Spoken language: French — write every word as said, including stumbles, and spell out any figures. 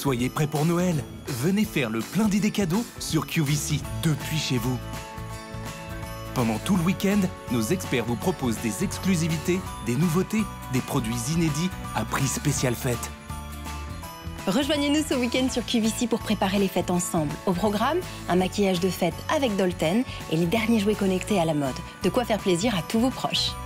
Soyez prêts pour Noël. Venez faire le plein d'idées cadeaux sur Q V C depuis chez vous. Pendant tout le week-end, nos experts vous proposent des exclusivités, des nouveautés, des produits inédits à prix spécial fête. Rejoignez-nous ce week-end sur Q V C pour préparer les fêtes ensemble. Au programme, un maquillage de fête avec Dolten et les derniers jouets connectés à la mode. De quoi faire plaisir à tous vos proches.